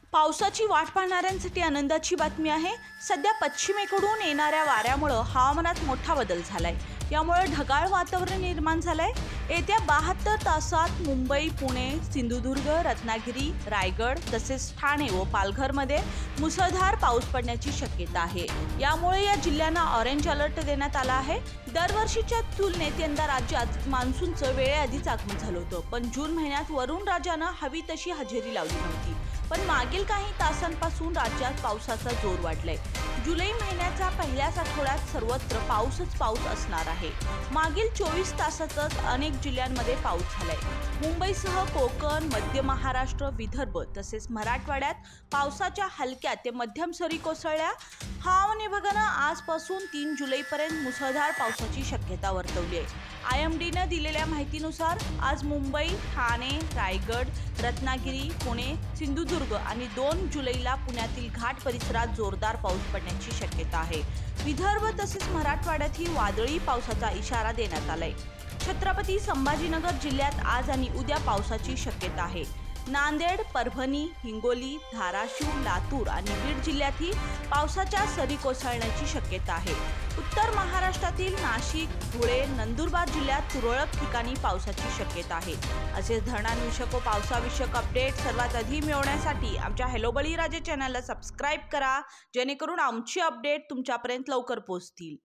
पावसाची वाट पाहणाऱ्यांसाठी आनंदाची बातमी आहे। सध्या पश्चिमेकडून येणाऱ्या वाऱ्यामुळे हवामानात मोठा बदल झालाय। यामुळे ढगाळ वातावरण निर्माण झालंय। येत्या 72 तासात मुंबई, पुणे, सिंधुदुर्ग, रत्नागिरी, रायगड तसेच ठाणे व पालघरमध्ये मुसळधार पाऊस पडण्याची शक्यता आहे। यामुळे या जिल्ह्यांना ऑरेंज अलर्ट देण्यात आला आहे। दरवर्षीच्या तुलनेत यंदा राज्यात मान्सूनचं वेळेआधीच आगमन झालं होतं, पण जून महिन्यात वरुण राजानं हवी तशी हजेरी लावली नव्हती। पण मागील काही तासांपासून राज्यात पावसाचा जोर वाढलाय। जुलै महिन्याच्या पहिल्याच आठवड्यात सर्वत्र पाऊसच पाऊस असणार आहे। मागील 24 तासातच अनेक जिल्ह्यांमध्ये पाऊस झालाय। मुंबईसह कोकण, मध्य महाराष्ट्र, विदर्भ तसेच मराठवाड्यात पावसाच्या हलक्या ते मध्यम सरी कोसळल्या। हवामान विभागानं आजपासून 3 जुलैपर्यंत मुसळधार पावसाची शक्यता वर्तवली आहे। IMDने दिलेल्या माहितीनुसार आज मुंबई, ठाणे, रायगड, रत्नागिरी, पुणे, सिंधुदुर्ग आणि 2 जुलैला पुण्यातील घाट परिसरात जोरदार पाऊस पडण्याची शक्यता आहे। विदर्भ तसेच मराठवाड्यातही वादळी पावसाचा इशारा देण्यात आलाय। छत्रपती संभाजीनगर जिल्ह्यात आज आणि उद्या पावसाची शक्यता आहे। नांदेड, परभणी, हिंगोली, धाराशिव, लातूर आणि बीड जिल्ह्यातही पावसाच्या सरी कोसळण्याची शक्यता आहे। उत्तर महाराष्ट्रातील नाशिक, धुळे, नंदुरबार जिल्ह्यात तुरळक ठिकाणी पावसाची शक्यता आहे। असेच धरणांविषयक व पावसाविषयक अपडेट सर्वात आधी मिळवण्यासाठी आमच्या हॅलो बळीराजा चॅनलला सबस्क्राईब करा, जेणेकरून आमची अपडेट तुमच्यापर्यंत लवकर पोहोचतील।